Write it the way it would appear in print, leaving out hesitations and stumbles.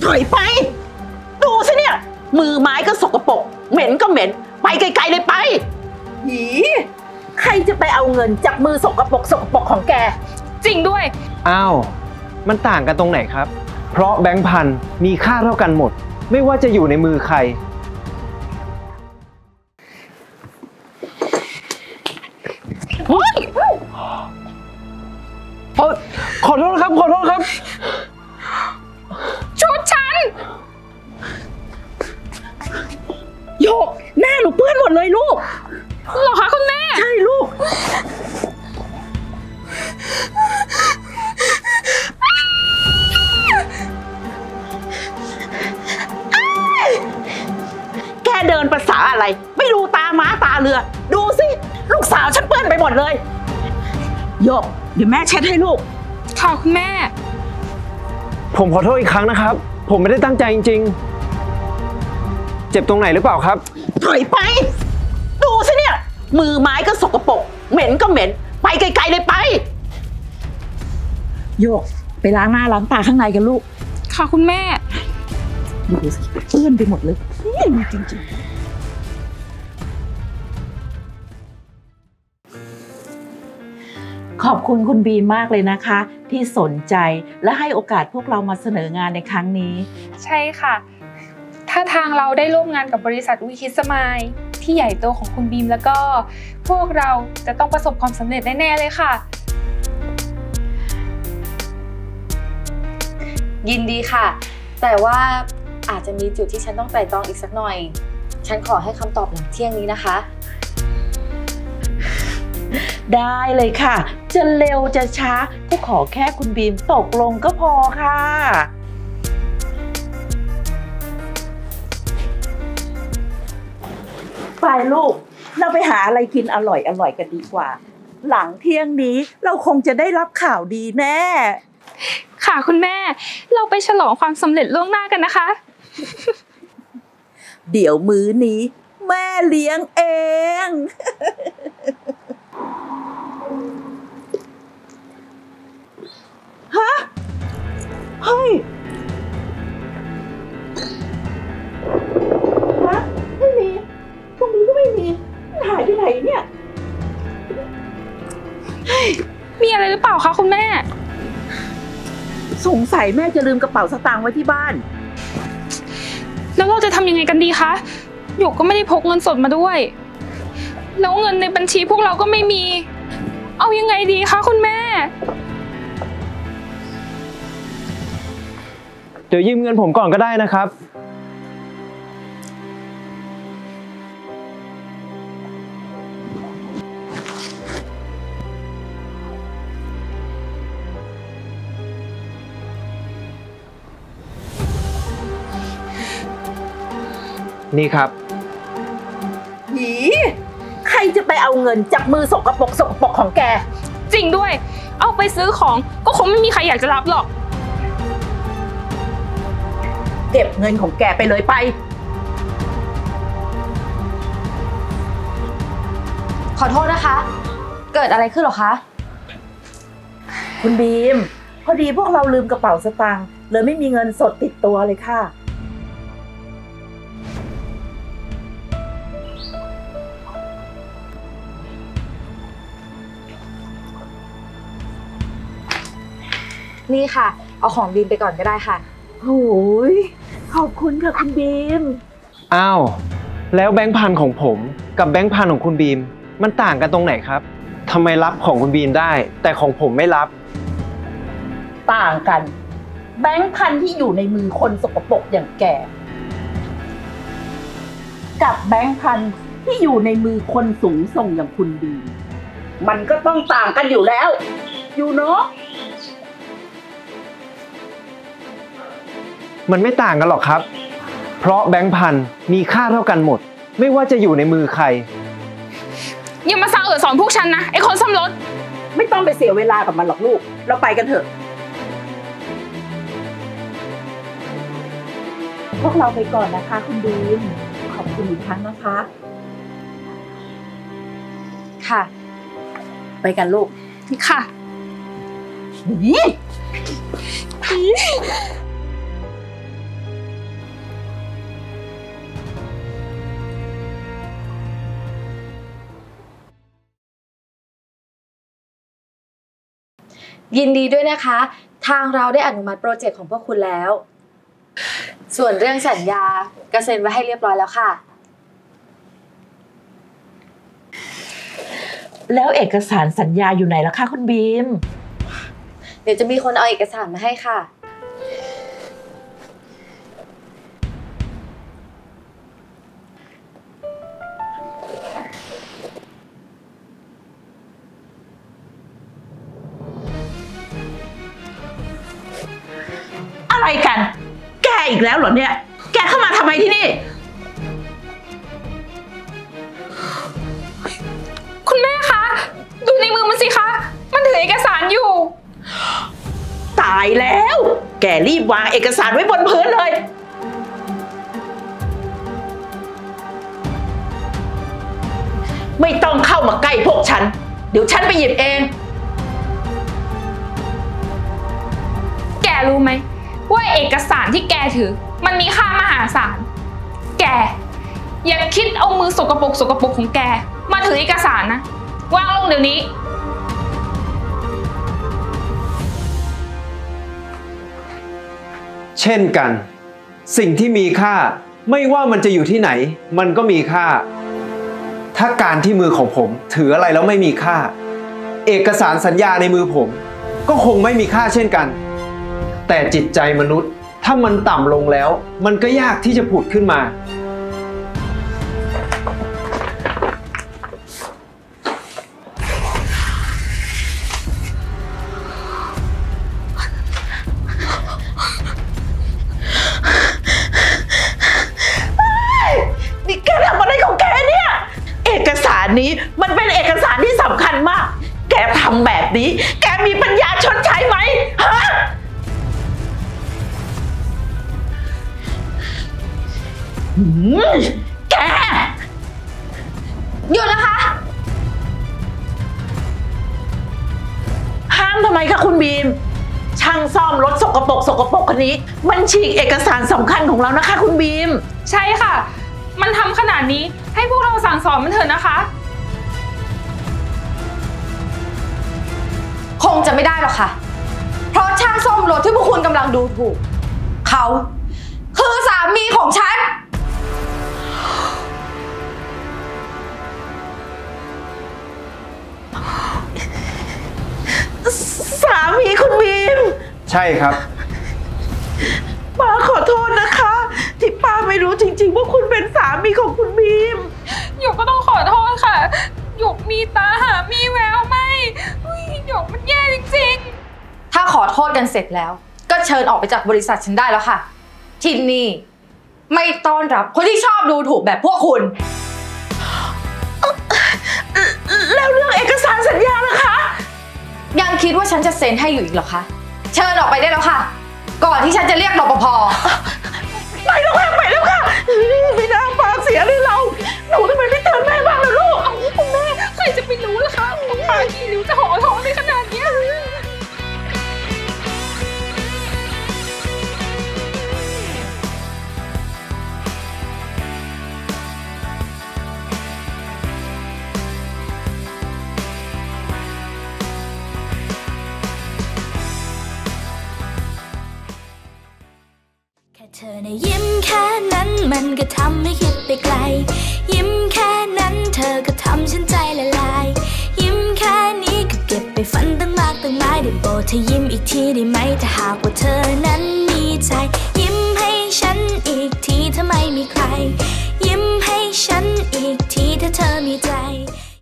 ถอยไปดูสิเนี่ยมือไม้ก็สกปรกเหม็นก็เหม็นไปไกลๆเลยไปหีใครจะไปเอาเงินจากมือสกปรกของแกจริงด้วยอ้าวมันต่างกันตรงไหนครับเพราะแบงค์พันมีค่าเท่ากันหมดไม่ว่าจะอยู่ในมือใครขอโทษครับขอโทษครับชุดฉันโยกหน้าหนูเปื้อนหมดเลยลูกเหรอคะคุณแม่ใช่ลูกแกเดินภาษาอะไรไม่ดูตาม้าตาเรือดูสิลูกสาวฉันเปื้อนไปหมดเลยโยกเดี๋ยวแม่เช็ดให้ลูกค่ะคุณแม่ผมขอโทษอีกครั้งนะครับผมไม่ได้ตั้งใจจริงๆเจ็บตรงไหนหรือเปล่าครับถอยไปดูสิเนี่ยมือไม้ก็สกปรกเหม็นก็เหม็นไปไกลๆเลยไปโยกไปล้างหน้าล้างตาข้างในกันลูกค่ะคุณแม่ดูสิเปื้อนไปหมดเลยจริงๆขอบคุณคุณบีมากเลยนะคะที่สนใจและให้โอกาสพวกเรามาเสนองานในครั้งนี้ใช่ค่ะถ้าทางเราได้ร่วมงานกับบริษัทวีคิดสมายที่ใหญ่โตของคุณบีมแล้วก็พวกเราจะต้องประสบความสำเร็จแน่ๆเลยค่ะยินดีค่ะแต่ว่าอาจจะมีจุดที่ฉันต้องไต่ตรองอีกสักหน่อยฉันขอให้คำตอบหลังเที่ยงนี้นะคะได้เลยค่ะจะเร็วจะช้าก็ขอแค่คุณบีมตกลงก็พอค่ะไปลูกเราไปหาอะไรกินอร่อยกันดีกว่าหลังเที่ยงนี้เราคงจะได้รับข่าวดีแน่ค่ะคุณแม่เราไปฉลองความสำเร็จล่วงหน้ากันนะคะเดี๋ยวมื้อนี้แม่เลี้ยงเองฮะเฮ้ยฮะไม่มีตรงนี้ก็ไม่มีหายไปไหนเนี่ยมีอะไรหรือเปล่าคะคุณแม่สงสัยแม่จะลืมกระเป๋าสตางค์ไว้ที่บ้านแล้วเราจะทำยังไงกันดีคะหยกก็ไม่ได้พกเงินสดมาด้วยแล้วเงินในบัญชีพวกเราก็ไม่มีเอายังไงดีคะคุณแม่เดี๋ยวยืมเงินผมก่อนก็ได้นะครับนี่ครับหีใครจะไปเอาเงินจากมือสกปรกของแกจริงด้วยเอาไปซื้อของก็คงไม่มีใครอยากจะรับหรอกเก็บเงินของแกไปเลยไปขอโทษนะคะเกิดอะไรขึ้นหรอคะคุณบีมพอดีพวกเราลืมกระเป๋าสตางค์เลยไม่มีเงินสดติดตัวเลยค่ะนี่ค่ะเอาของบีมไปก่อนก็ได้ค่ะโอ้ยขอบคุณค่ะคุณบีมอ้าวแล้วแบงค์พันของผมกับแบงค์พันของคุณบีมมันต่างกันตรงไหนครับทำไมรับของคุณบีมได้แต่ของผมไม่รับต่างกันแบงค์พันที่อยู่ในมือคนสกปรกอย่างแกกับแบงค์พันที่อยู่ในมือคนสูงส่งอย่างคุณบีมมันก็ต้องต่างกันอยู่แล้วอยู่เนาะมันไม่ต่างกันหรอกครับเพราะแบงค์พันมีค่าเท่ากันหมดไม่ว่าจะอยู่ในมือใครอย่ามาสั่งสอนพวกฉันนะไอ้คนซ่อมรถไม่ต้องไปเสียเวลากับมันหรอกลูกเราไปกันเถอะพวกเราไปก่อนนะคะคุณบีมขอบคุณอีกครั้งนะคะค่ะไปกันลูกค่ะยินดีด้วยนะคะ ทางเราได้อนุมัติโปรเจกต์ของพวกคุณแล้ว ส่วนเรื่องสัญญาก็เซ็นไว้ให้เรียบร้อยแล้วค่ะแล้วเอกสารสัญญาอยู่ไหนล่ะคะคุณบีมเดี๋ยวจะมีคนเอาเอกสารมาให้ค่ะอะไรกัน แกอีกแล้วเหรอเนี่ย แกเข้ามาทำไมที่นี่คุณแม่คะ ดูในมือมันสิคะ มันถือเอกสารอยู่ตายแล้ว แกรีบวางเอกสารไว้บนพื้นเลย ไม่ต้องเข้ามาใกล้พวกฉัน เดี๋ยวฉันไปหยิบเองแกรู้ไหมว่าเอกสารที่แกถือมันมีค่ามหาศาล แกอย่าคิดเอามือสกปรกของแกมาถือเอกสารนะ วางลงเดี๋ยวนี้เช่นกัน สิ่งที่มีค่าไม่ว่ามันจะอยู่ที่ไหน มันก็มีค่า ถ้าการที่มือของผมถืออะไรแล้วไม่มีค่า เอกสารสัญญาในมือผมก็คงไม่มีค่าเช่นกัน แต่จิตใจมนุษย์ถ้ามันต่ำลงแล้วมันก็ยากที่จะผุดขึ้นมานี่แกทำอะไรของแกเนี่ย เอกสารนี้มันเป็นเอกสารที่สำคัญมาก แกทำแบบนี้ แกมีปัญญาชดใช้ไหมฮะแกหยุดนะคะห้ามทำไมคะคุณบีม ช่างซ่อมรถสกปรกคนนี้ มันฉีกเอกสารสำคัญของเรานะคะคุณบีมใช่ค่ะ มันทำขนาดนี้ให้พวกเราสั่งสอนมันเถอะนะคะคงจะไม่ได้หรอกค่ะ เพราะช่างซ่อมรถที่พวกคุณกำลังดูถูก เขาคือสามีของฉันสามีคุณบีมใช่ครับป้าขอโทษนะคะ ที่ป้าไม่รู้จริงๆว่าคุณเป็นสามีของคุณบีมหยกก็ต้องขอโทษค่ะ หยกมีตาหามีแววไหมหยกมันแย่จริงๆถ้าขอโทษกันเสร็จแล้ว ก็เชิญออกไปจากบริษัทฉันได้แล้วค่ะ ที่นี่ไม่ต้อนรับคนที่ชอบดูถูกแบบพวกคุณแล้วเรื่องเอกสารสัญญาล่ะคะยังคิดว่าฉันจะเซ็นให้อยู่อีกเหรอคะ เชิญออกไปได้แล้วค่ะ ก่อนที่ฉันจะเรียกรปภไปแล้วค่ะไม่น่าปากเสียเลยเรา หนูทำไมไม่เตือนแม่บ้างล่ะลูกคุณแม่ใครจะไปรู้ล่ะคะปากกี่ริ้วจะห่อท้องในขนาดเนี้ยเธอในะยิ้มแค่นั้นมันก็ทำให้คิดไปไกลยิ้มแค่นั้นเธอก็ทำฉันใจละลายยิ้มแค่นี้ก็เก็บไปฝันตั้งมากตั้งหลายได้โปรดเธอยิ้มอีกทีได้ไหมถ้าหากว่าเธอนั้นมีใจ